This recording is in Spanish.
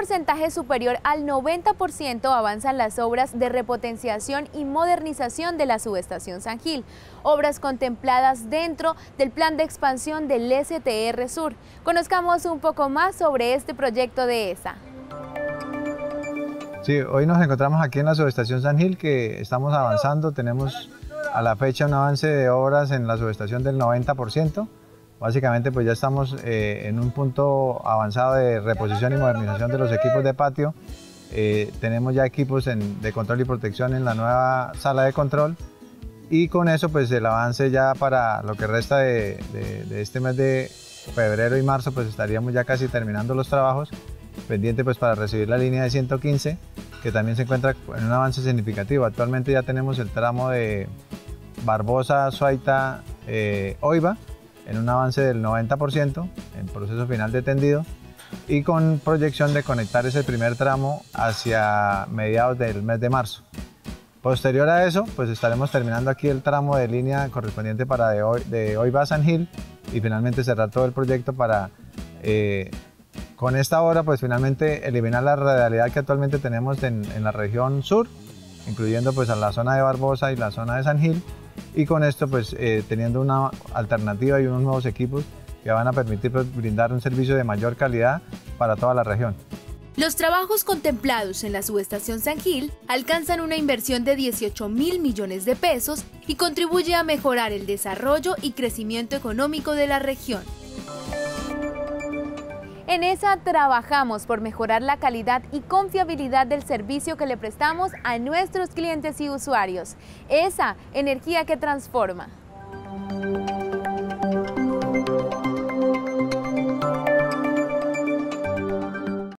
porcentaje superior al 90% avanzan las obras de repotenciación y modernización de la subestación San Gil, obras contempladas dentro del plan de expansión del STR Sur. Conozcamos un poco más sobre este proyecto de ESA. Sí, hoy nos encontramos aquí en la subestación San Gil, que estamos avanzando. Tenemos a la fecha un avance de obras en la subestación del 90%. Básicamente pues ya estamos en un punto avanzado de reposición y modernización de los equipos de patio. Tenemos ya equipos de control y protección en la nueva sala de control, y con eso pues el avance ya para lo que resta de este mes de febrero y marzo pues estaríamos ya casi terminando los trabajos, pendiente pues para recibir la línea de 115, que también se encuentra en un avance significativo. Actualmente ya tenemos el tramo de Barbosa, Suaita, Oiva, en un avance del 90%, en proceso final de tendido, y con proyección de conectar ese primer tramo hacia mediados del mes de marzo. Posterior a eso, pues estaremos terminando aquí el tramo de línea correspondiente para de Oiva a San Gil, y finalmente cerrar todo el proyecto para, con esta obra, pues finalmente eliminar la radialidad que actualmente tenemos en la región sur, incluyendo pues a la zona de Barbosa y la zona de San Gil, y con esto pues teniendo una alternativa y unos nuevos equipos que van a permitir pues, brindar un servicio de mayor calidad para toda la región. Los trabajos contemplados en la subestación San Gil alcanzan una inversión de 18.000 millones de pesos y contribuye a mejorar el desarrollo y crecimiento económico de la región. En ESA trabajamos por mejorar la calidad y confiabilidad del servicio que le prestamos a nuestros clientes y usuarios. ESA, energía que transforma.